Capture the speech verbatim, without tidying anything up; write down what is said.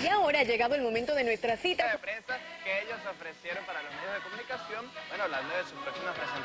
Y ahora ha llegado el momento de nuestra cita de prensa que ellos ofrecieron para los medios de comunicación, bueno, hablando de su próxima presentación.